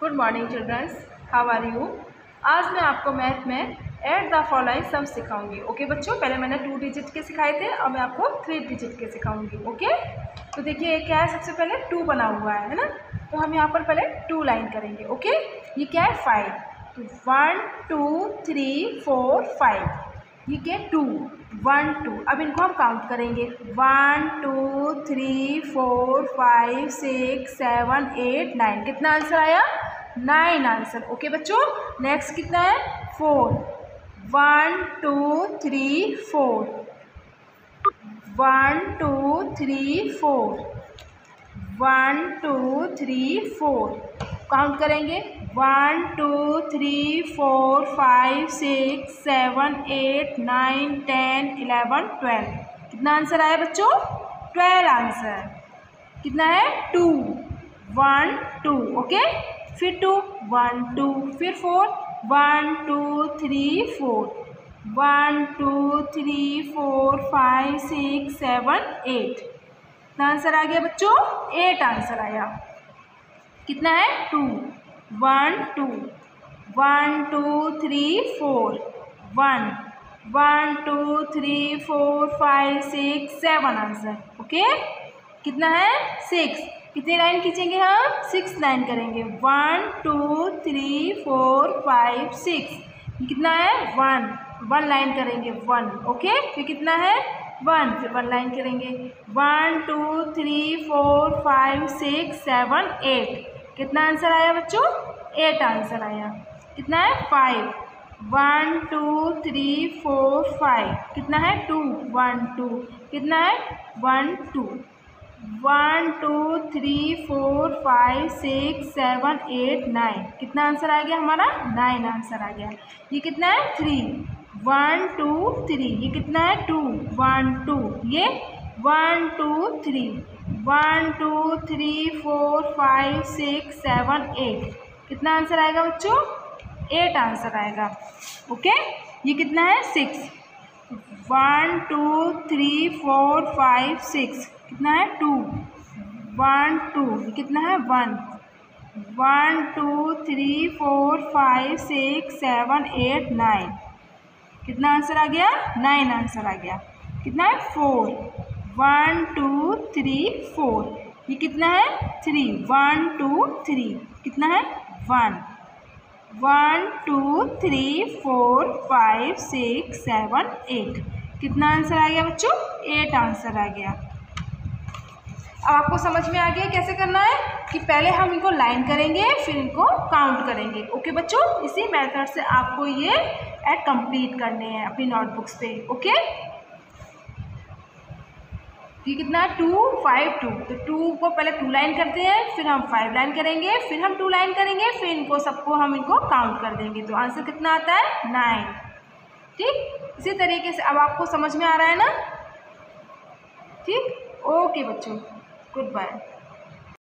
Good morning childrens, how are you. आज मैं आपको मैथ में ऐड द फॉलोइंग सम सिखाऊंगी। ओके बच्चों, पहले मैंने 2 डिजिट के सिखाए थे, अब मैं आपको 3 डिजिट के सिखाऊंगी। ओके, तो देखिए क्या है, सबसे पहले 2 बना हुआ है ना, तो हम यहाँ पर पहले 2 लाइन करेंगे। ओके, ये क्या है 5, तो 1 2 3 4 5, ये क्या 2 1 2। अब इनको हम काउंट करेंगे 1 2 3 4 5 6 7 8 9। कितना आंसर आया? 9 आंसर। ओके बच्चों, नेक्स्ट कितना है 4, 1 2 3 4, 1 2 3 4, 1 2 3 4। काउंट करेंगे 1 2 3 4 5 6 7 8 9 10 11 12। कितना आंसर आया बच्चों? 12 आंसर। कितना है 2 1 2। ओके, फिर 2 1 2, फिर 4 1 2 3 4, 1 2 3 4 5 6 7 8। कितना आंसर आ गया बच्चों? 8 आंसर आया। कितना है 2 1 2 1 2 3 4 1 1 2 3 4 5 6 7 आंसर। ओके, कितना है 6। कितनी लाइन खींचेंगे हम? 6 लाइन करेंगे। 1 2 3 4 5 6। कितना है 1 लाइन करेंगे 1। ओके, फिर कितना है 1, फिर 1 लाइन करेंगे 1 2 3 4 5 6 7 8। कितना आंसर आया बच्चों? 8 आंसर आया। कितना है 5 1 2 3 4 5। कितना है 2 1 2। कितना है 1 2 1 2 3 4 5 6 7 8 9। कितना आंसर आ गया हमारा? 9 आंसर आ गया। ये कितना है 3 1 2 3। ये कितना है 2 1 2। ये 1 2 3 1 2 3 4 5 6 7 8। कितना आंसर आएगा बच्चों? 8 आंसर आएगा। ओके, ये कितना है 6 1 2 3 4 5 6। कितना है 2 1 2। ये कितना है 1 1 2 3 4 5 6 7 8 9। कितना आंसर आ गया? 9 आंसर आ गया। कितना है 4 1 2 3 4। ये कितना है 3 1 2 3। कितना है 1 1 2 3 4 5 6 7 8। कितना आंसर आ गया बच्चों? 8 आंसर आ गया। अब आपको समझ में आ गया कैसे करना है कि पहले हम इनको लाइन करेंगे, फिर इनको काउंट करेंगे। ओके बच्चों, इसी मेथड से आपको ये ऐड कंप्लीट करने हैं अपनी नोटबुक्स पे। ओके, ये कितना है 2 5 2। तो 2 को पहले 2 लाइन करते हैं, फिर हम 5 लाइन करेंगे, फिर हम 2 लाइन करेंगे, फिर इनको सबको हम इनको काउंट कर देंगे। तो आंसर कितना आता है? 9। ठीक, इसी तरीके से अब आपको समझ में आ रहा है ना? ठीक, ओके बच्चों, गुड बाय।